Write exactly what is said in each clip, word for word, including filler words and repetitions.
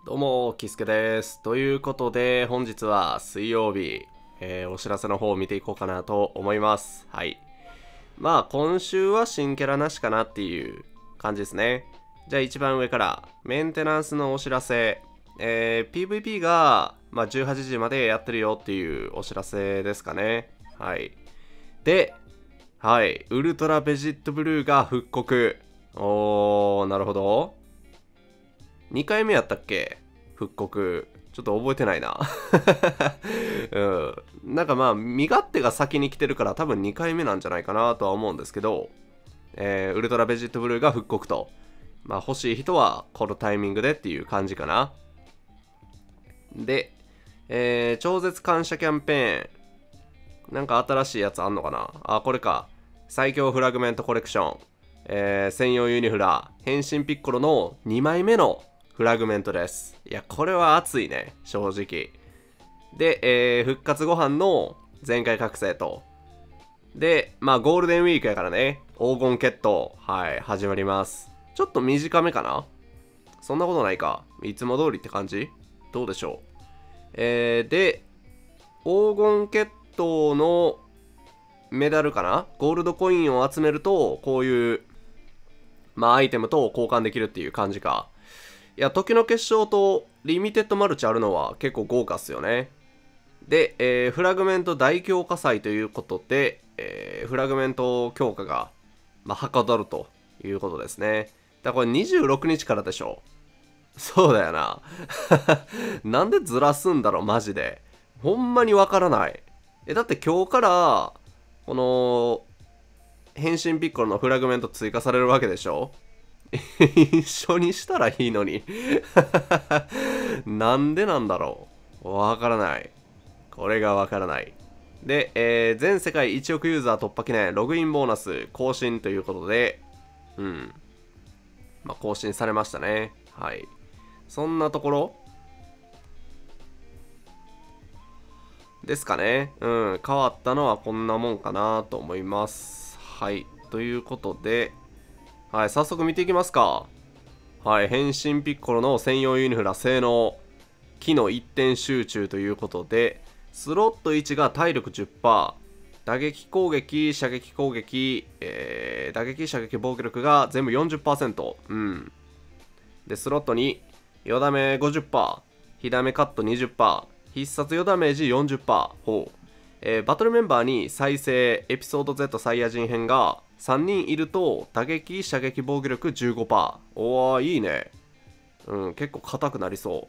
どうも、キスケです。ということで、本日は水曜日、えーお知らせの方を見ていこうかなと思います。はい。まあ、今週は新キャラなしかなっていう感じですね。じゃあ一番上から、メンテナンスのお知らせ。えー ピーブイピー が、まあ、じゅうはちじまでやってるよっていうお知らせですかね。はい。で、はい。ウルトラベジットブルーが復刻。おー、なるほど。にかいめやったっけ復刻。ちょっと覚えてないな。うん。なんかまあ、身勝手が先に来てるから多分にかいめなんじゃないかなとは思うんですけど、えー、ウルトラベジットブルーが復刻と。まあ、欲しい人はこのタイミングでっていう感じかな。で、えー、超絶感謝キャンペーン。なんか新しいやつあんのかなあ、これか。最強フラグメントコレクション。えー、専用ユニフラ、変身ピッコロのにまいめのフラグメントです。いや、これは熱いね、正直。で、えー、復活ご飯の全開覚醒と。で、まあ、ゴールデンウィークやからね、黄金決闘、はい、始まります。ちょっと短めかなそんなことないか。いつも通りって感じどうでしょう。えー、で、黄金決闘のメダルかなゴールドコインを集めると、こういう、まあ、アイテムと交換できるっていう感じか。いや、時の結晶とリミテッドマルチあるのは結構豪華っすよね。で、えーフラグメント大強化祭ということで、えーフラグメント強化が、まあ、はかどるということですね。だからこれにじゅうろくにちからでしょ。そうだよな。なんでずらすんだろう、マジで。ほんまにわからない。え、だって今日から、この、変身ピッコロのフラグメント追加されるわけでしょ。一緒にしたらいいのに。なんでなんだろう。わからない。これがわからない。で、えー全世界いちおくユーザー突破記念ログインボーナス更新ということで、うん。まあ、更新されましたね。はい。そんなところですかね。うん。変わったのはこんなもんかなと思います。はい。ということで、はい。早速見ていきますか。はい。変身ピッコロの専用ユニフラ性能。機の一点集中ということで、スロットいちが体力 じゅっパーセント、打撃攻撃、射撃攻撃、えー、打撃射撃防御力が全部 よんじゅっパーセント。うん。で、スロットに、よダメ ごじゅっパーセント、火ダメカット にじゅっパーセント、必殺よダメージ よんじゅっパーセント。ほう。えー、バトルメンバーに再生エピソード Z サイヤ人編がさんにんいると打撃射撃防御力 じゅうごパーセント。おー、いいね。うん、結構硬くなりそう。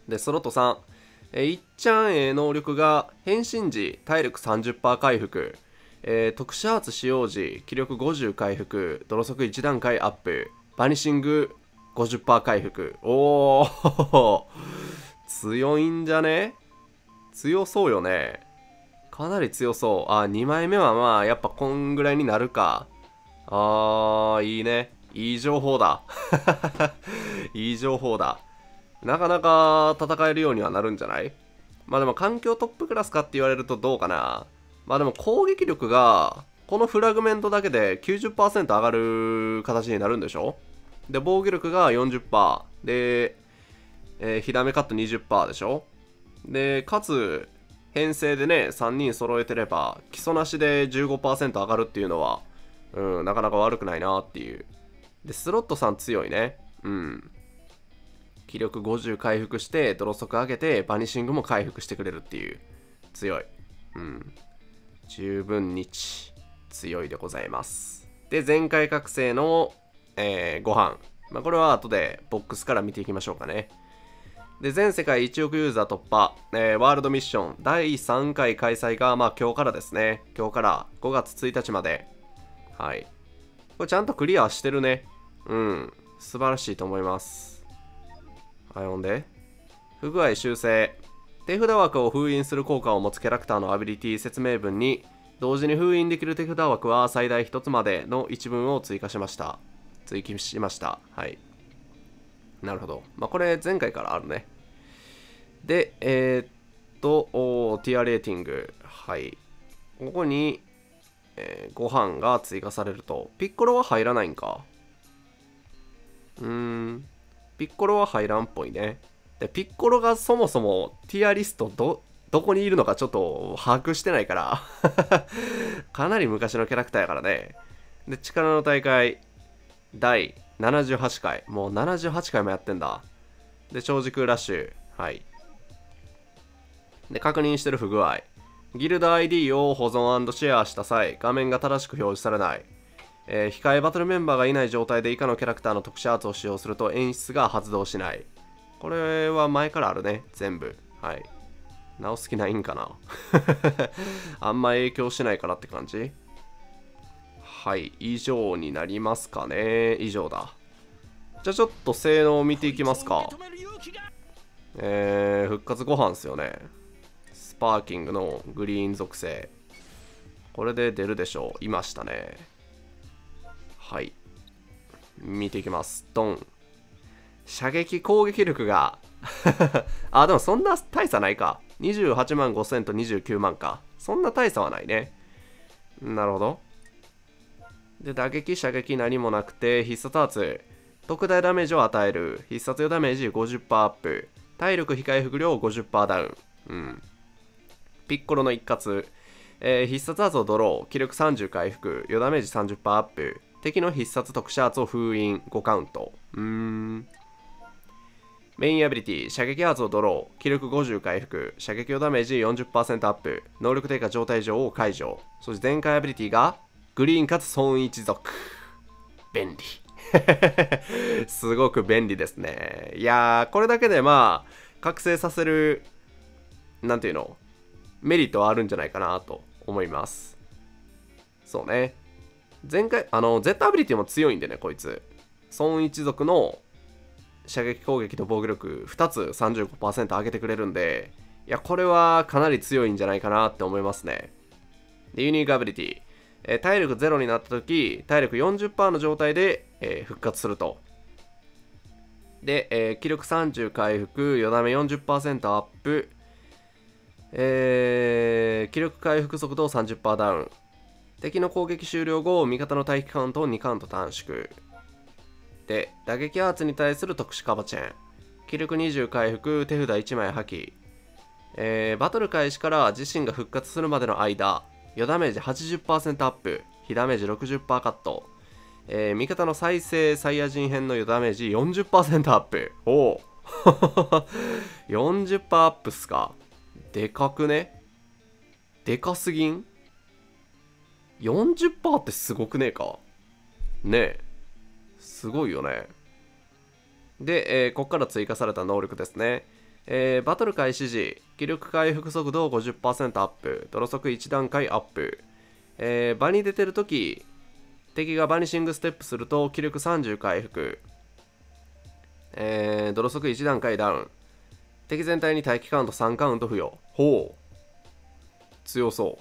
で、スロットさん。えー、いっちゃんえ能力が変身時体力 さんじゅっパーセント 回復。えー特殊アーツ使用時気力ごじゅう回復。泥速いち段階アップ。バニシング ごじゅっパーセント 回復。おー強いんじゃね強そうよね。かなり強そう。あ、にまいめはまあ、やっぱこんぐらいになるか。あー、いいね。いい情報だ。いい情報だ。なかなか戦えるようにはなるんじゃない。まあでも環境トップクラスかって言われるとどうかな。まあでも攻撃力が、このフラグメントだけで きゅうじゅっパーセント 上がる形になるんでしょ。で、防御力が よんじゅっパーセント。で、えー、火ダメカット にじゅっパーセント でしょ。で、かつ、編成でね、さんにん揃えてれば、基礎なしで じゅうごパーセント 上がるっていうのは、うん、なかなか悪くないなっていう。で、スロットさん強いね。うん。気力ごじゅう回復して、泥速上げて、バニシングも回復してくれるっていう。強い。うん。十分日。強いでございます。で、全開覚醒の、えー、ご飯。まあ、これは後でボックスから見ていきましょうかね。で、全世界いちおくユーザー突破、えー、ワールドミッションだいさんかい開催が、まあ今日からですね。今日からごがつついたちまで。はい。これちゃんとクリアしてるね。うん。素晴らしいと思います。はい、ほんで。不具合修正。手札枠を封印する効果を持つキャラクターのアビリティ説明文に、同時に封印できる手札枠は最大ひとつまでの一文を追加しました。追記しました。はい。なるほど。まあ、これ前回からあるね。で、えー、っと、ティアレーティング。はい。ここに、えーご飯が追加されると。ピッコロは入らないんか。うーん。 ピッコロは入らんっぽいね。で、ピッコロがそもそもティアリストど、どこにいるのかちょっと把握してないからかなり昔のキャラクターやからね。で、力の大会、だいななじゅうはちかい。もうななじゅうはちかいもやってんだ。で、超時空ラッシュ。はい。で、確認してる不具合。ギルド アイディー を保存&シェアした際、画面が正しく表示されない。えー、控えバトルメンバーがいない状態で以下のキャラクターの特殊アーツを使用すると演出が発動しない。これは前からあるね、全部。はい。直す気ないんかなあんま影響しないからって感じ。はい、以上になりますかね。以上だ。じゃあちょっと性能を見ていきますか。えー、復活ご飯っすよね。スパーキングのグリーン属性。これで出るでしょう。いましたね。はい。見ていきます。ドン。射撃攻撃力があ、でもそんな大差ないか。にじゅうはちまんごせんとにじゅうきゅうまんか。そんな大差はないね。なるほど。で、打撃、射撃何もなくて、必殺アーツ。特大ダメージを与える。必殺用ダメージ ごじゅっパーセント アップ。体力非回復量 ごじゅっパーセント ダウン。うん。ピッコロの一括。えー、必殺アーツをドロー。気力さんじゅう回復。余ダメージ さんじゅっパーセント アップ。敵の必殺特殊アーツを封印。ごカウント。うーん。メインアビリティ、射撃アーツをドロー、気力ごじゅう回復、射撃用ダメージ よんじゅっパーセント アップ、能力低下状態上を解除。そして全開アビリティが、グリーンかつ孫一族。便利。すごく便利ですね。いやー、これだけでまあ、覚醒させる、なんていうの、メリットはあるんじゃないかなと思います。そうね。前回、あの、Z アビリティも強いんでね、こいつ。孫一族の、射撃攻撃と防御力ふたつ さんじゅうごパーセント 上げてくれるんで、いや、これはかなり強いんじゃないかなって思いますね。で、ユニークアビリティ。えー、体力ゼロになった時、体力 よんじゅっパーセント の状態で、えー、復活すると。で、えー、気力さんじゅう回復、よだめ よんじゅっパーセント アップ、えー、気力回復速度 さんじゅっパーセント ダウン。敵の攻撃終了後、味方の待機カウントをにカウント短縮。で、打撃アーツに対する特殊カバチェン。気力にじゅう回復、手札いちまい破棄。えー、バトル開始から自身が復活するまでの間、余ダメージ はちじゅっパーセント アップ、非ダメージ ろくじゅっパーセント カット。えー、味方の再生サイヤ人編の余ダメージ よんじゅっパーセント アップ。おおよんじゅっパーセント アップっすか。でかくね。でかすぎん ?よんじゅっパーセント ってすごくねえか。ねえ。すごいよね。で、えー、ここから追加された能力ですね。えー、バトル開始時、気力回復速度 ごじゅっパーセント アップ、泥速いち段階アップ。えー、場に出てるとき、敵がバニシングステップすると気力さんじゅう回復。えー、泥速いち段階ダウン。敵全体に待機カウントさんカウント付与。ほう。強そう。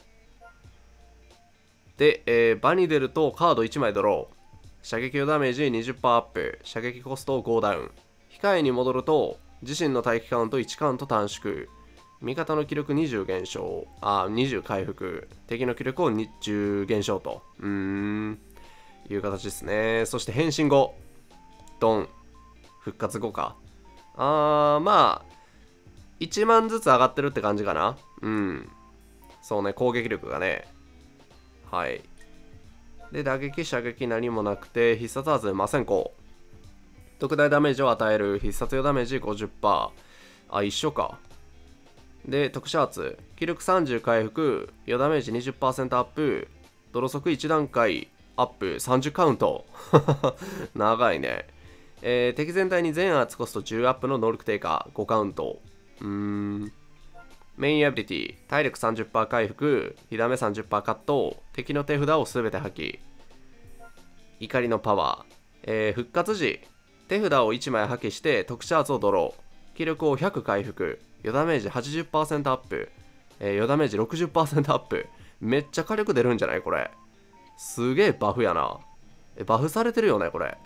で、えー、場に出るとカードいちまいドロー。射撃用ダメージ にじゅっパーセント アップ、射撃コストごダウン。控えに戻ると、自身の待機カウントいちカウント短縮。味方の気力にじゅう減少。あ、にじゅう回復。敵の気力をじゅう減少と。うーん。いう形ですね。そして変身後。ドン。復活後か。あー、まあ、いちまんずつ上がってるって感じかな。うん。そうね、攻撃力がね。はい。で、打撃、射撃何もなくて、必殺アーツ魔戦功。特大ダメージを与える。必殺用ダメージ ごじゅっパーセント。あ、一緒か。で、特殊アーツ。気力さんじゅう回復。余ダメージ にじゅっパーセント アップ。泥速いち段階アップ。さんじゅうカウント。長いね。えー、敵全体に全アーツコストじゅうアップの能力低下。ごカウント。うーん。メインアビリティ、体力 さんじゅっパーセント 回復、火ダメ さんじゅっパーセント カット、敵の手札をすべて破棄。怒りのパワー、えー、復活時、手札をいちまい破棄して特殊アーツをドロー。気力をひゃく回復、余ダメージ はちじゅっパーセント アップ、えー、余ダメージ ろくじゅっパーセント アップ。めっちゃ火力出るんじゃないこれ。すげえバフやな。え、バフされてるよね、これ。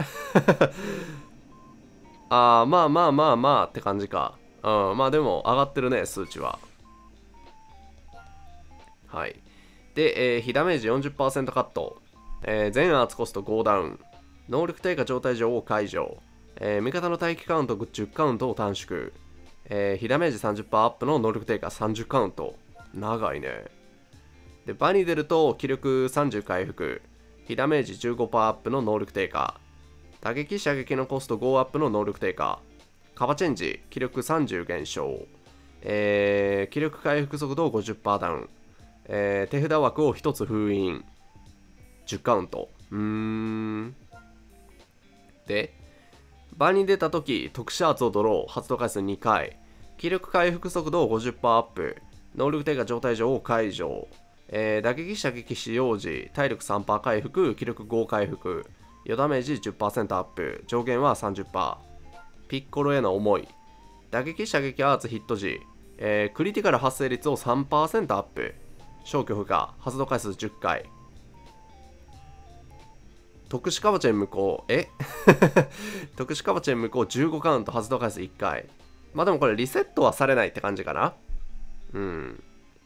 あー、まあまあまあまあって感じか。うん、まあでも上がってるね、数値は。はい。で、えー、非ダメージ よんじゅっパーセント カット。えー、全アーツコストごダウン。能力低下状態上を解除。 えー、味方の待機カウントじゅうカウントを短縮。えー、被ダメージ さんじゅっパーセント アップの能力低下さんじゅうカウント。長いね。で、場に出ると気力さんじゅう回復。被ダメージ じゅうごパーセント アップの能力低下。打撃射撃のコストごアップの能力低下。カバチェンジ、気力さんじゅう減少。えー、気力回復速度 ごじゅっパーセント ダウン。えー、手札枠をひとつ封印。じゅうカウント。うーん。で、場に出たとき、特殊圧をドロー、発動回数にかい。気力回復速度 ごじゅっパーセント アップ。能力低下状態上を解除。えー、打撃射撃使用時、体力 さんパーセント 回復、気力ご回復。余ダメージ じゅっパーセント アップ。上限は さんじゅっパーセント。ピッコロへの思い。打撃射撃アーツヒット時、えー、クリティカル発生率を さんパーセント アップ。消去不可。発動回数じゅっかい。特殊カバチェン無効。え特殊カバチェン無効じゅうごカウント、発動回数いっかい。まあでもこれリセットはされないって感じかな。うん。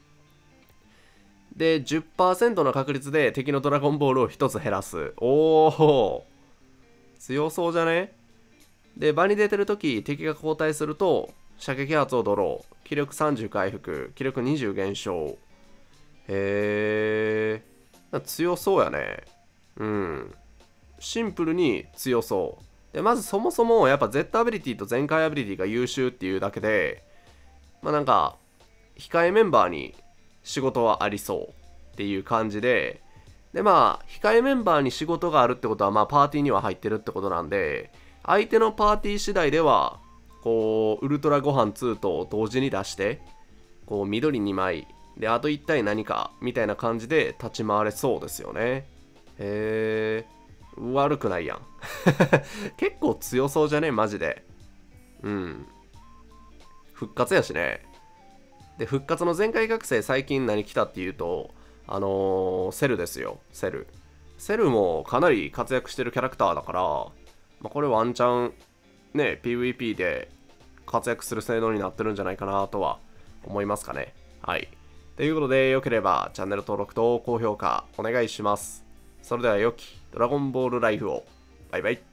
で、じゅっパーセント の確率で敵のドラゴンボールをひとつ減らす。おお、強そうじゃね。で、場に出てるとき、敵が交代すると、射撃圧をドロー。気力さんじゅう回復。気力にじゅう減少。へー。強そうやね。うん。シンプルに強そう。で、まずそもそもやっぱ Z アビリティと全開アビリティが優秀っていうだけで、まあなんか、控えメンバーに仕事はありそうっていう感じで、でまあ、控えメンバーに仕事があるってことは、まあパーティーには入ってるってことなんで、相手のパーティー次第では、こう、ウルトラご飯にと同時に出して、こう、緑にまい、で、あといち体何か、みたいな感じで立ち回れそうですよね。へー。悪くないやん結構強そうじゃねマジで。うん。復活やしね。で、復活の全開学生最近何来たっていうと、あのー、セルですよ。セル。セルもかなり活躍してるキャラクターだから、まあ、これワンチャン、ね、ピーブイピー で活躍する性能になってるんじゃないかなとは思いますかね。はい。ということで、よければチャンネル登録と高評価お願いします。それでは良きドラゴンボールライフを。バイバイ。